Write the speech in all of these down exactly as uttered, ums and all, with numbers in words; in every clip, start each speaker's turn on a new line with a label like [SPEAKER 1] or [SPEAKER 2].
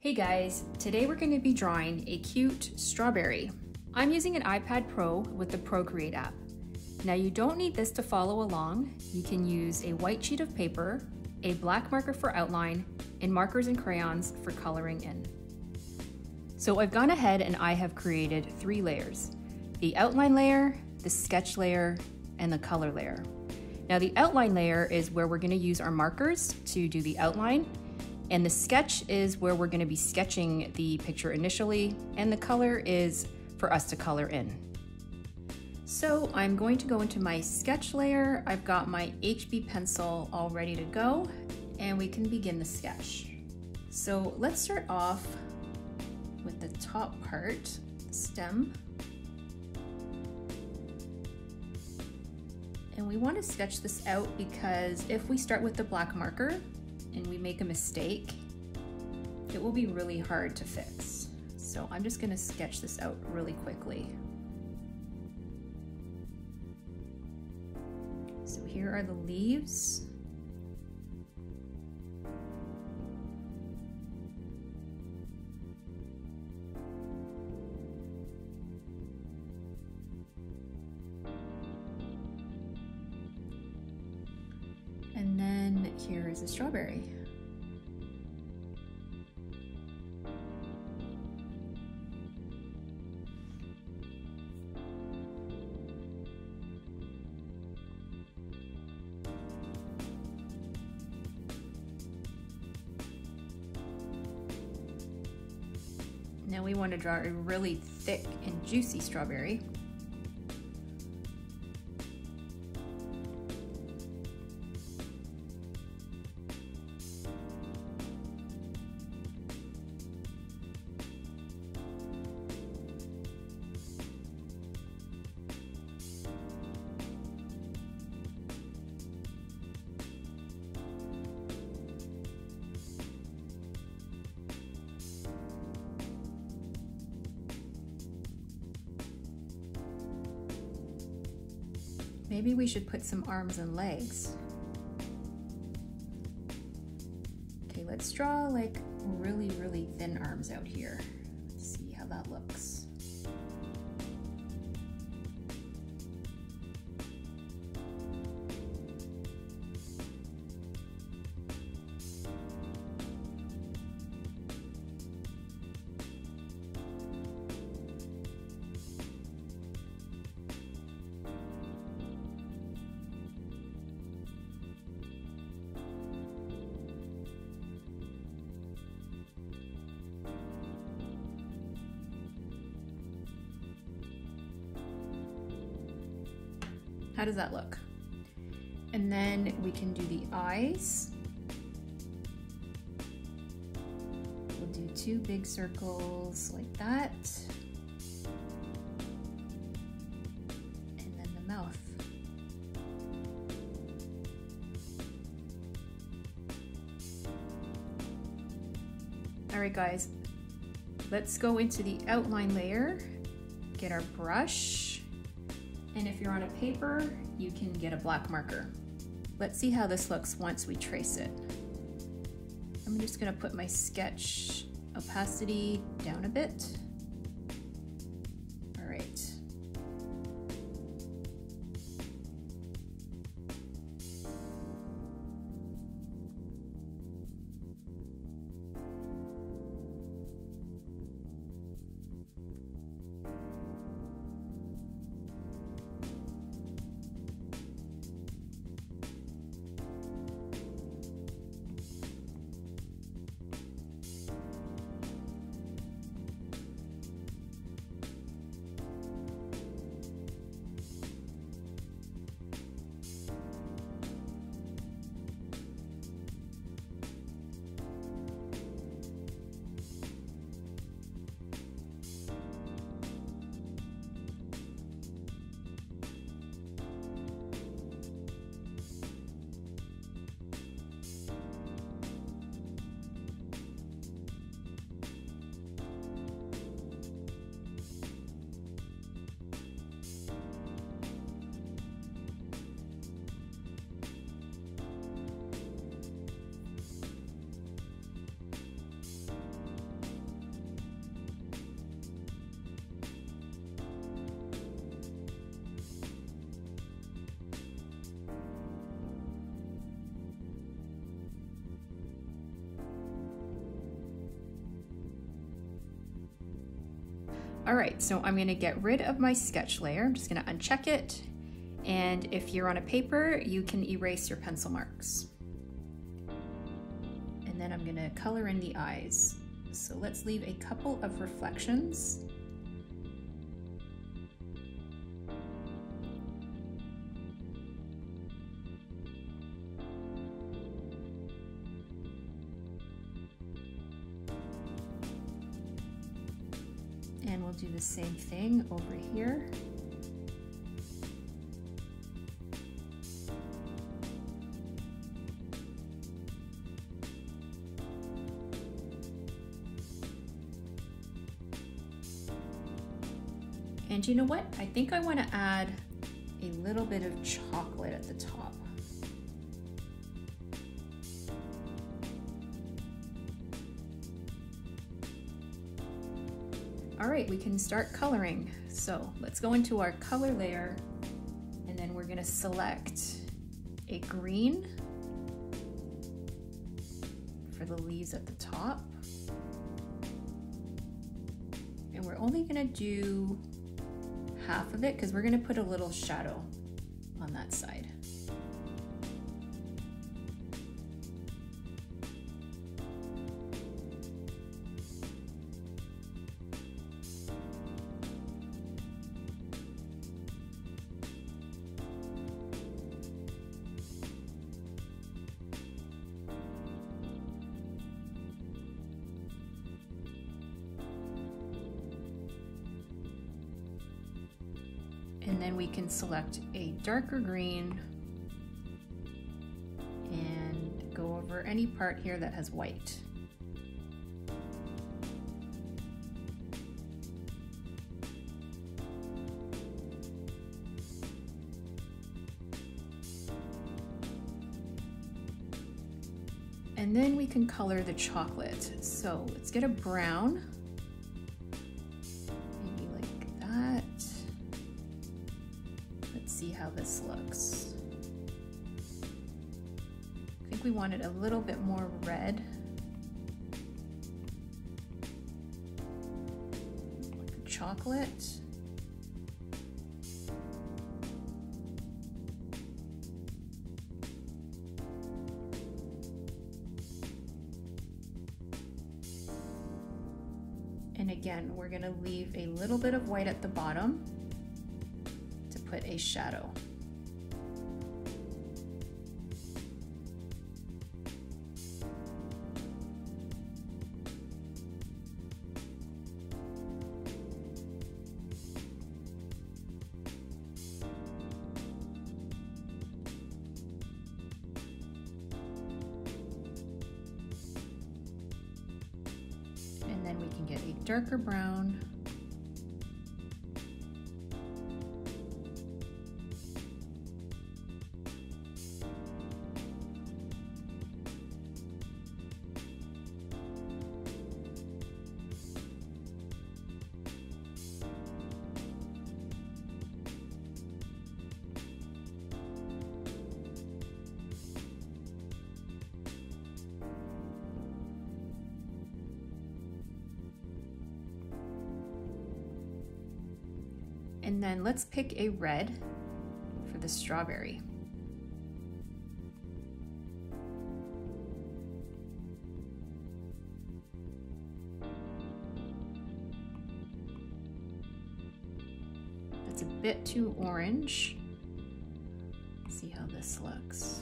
[SPEAKER 1] Hey guys, today we're going to be drawing a cute strawberry. I'm using an iPad Pro with the Procreate app. Now you don't need this to follow along. You can use a white sheet of paper, a black marker for outline, and markers and crayons for coloring in. So I've gone ahead and I have created three layers: the outline layer, the sketch layer, and the color layer. Now the outline layer is where we're going to use our markers to do the outline, and the sketch is where we're going to be sketching the picture initially, and the color is for us to color in. So I'm going to go into my sketch layer. I've got my H B pencil all ready to go, and we can begin the sketch. So let's start off with the top part, the stem. And we want to sketch this out because if we start with the black marker and we make a mistake, it will be really hard to fix. So I'm just going to sketch this out really quickly. So here are the leaves. And then here is a strawberry. Now we want to draw a really thick and juicy strawberry. Maybe we should put some arms and legs. Okay, let's draw like really, really thin arms out here. Let's see how that looks. How does that look? And then we can do the eyes. We'll do two big circles like that. And then the mouth. All right, guys, let's go into the outline layer, get our brush. And if you're on a paper, you can get a black marker. Let's see how this looks once we trace it. I'm just gonna put my sketch opacity down a bit. All right. All right, so I'm gonna get rid of my sketch layer. I'm just gonna uncheck it. And if you're on a paper, you can erase your pencil marks. And then I'm gonna color in the eyes. So let's leave a couple of reflections. And we'll do the same thing over here. And you know what? I think I want to add a little bit of chocolate at the top. All right, we can start coloring. So let's go into our color layer, and then we're gonna select a green for the leaves at the top. And we're only gonna do half of it because we're gonna put a little shadow on that side. And then we can select a darker green and go over any part here that has white. And then we can color the chocolate. So let's get a brown. Maybe like that. Let's see how this looks. I think we want it a little bit more red. Like chocolate. And again, we're gonna leave a little bit of white at the bottom to put a shadow. And then we can get a darker brown. And then let's pick a red for the strawberry. That's a bit too orange. Let's see how this looks.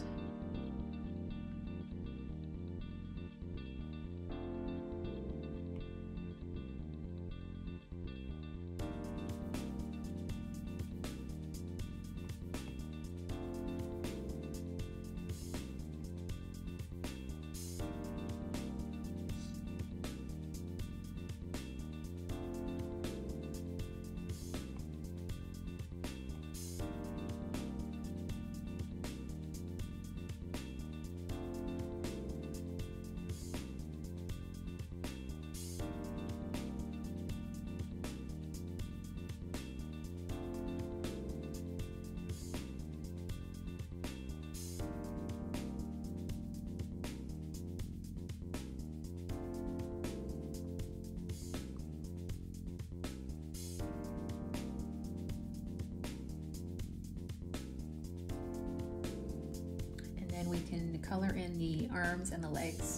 [SPEAKER 1] color in the arms and the legs.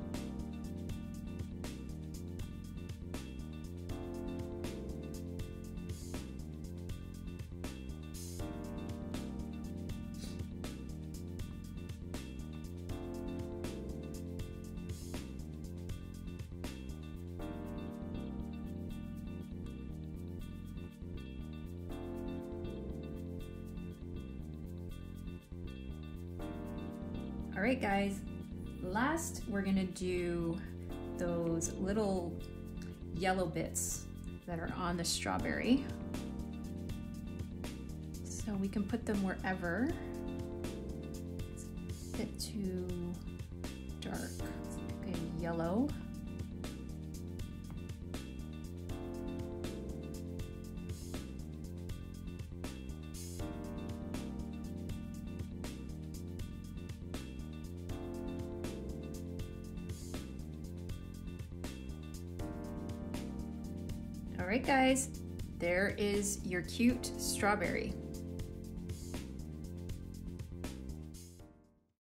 [SPEAKER 1] All right, guys, last we're gonna do those little yellow bits that are on the strawberry. So we can put them wherever. It's a bit too dark. Let's pick a yellow. All right, guys, there is your cute strawberry.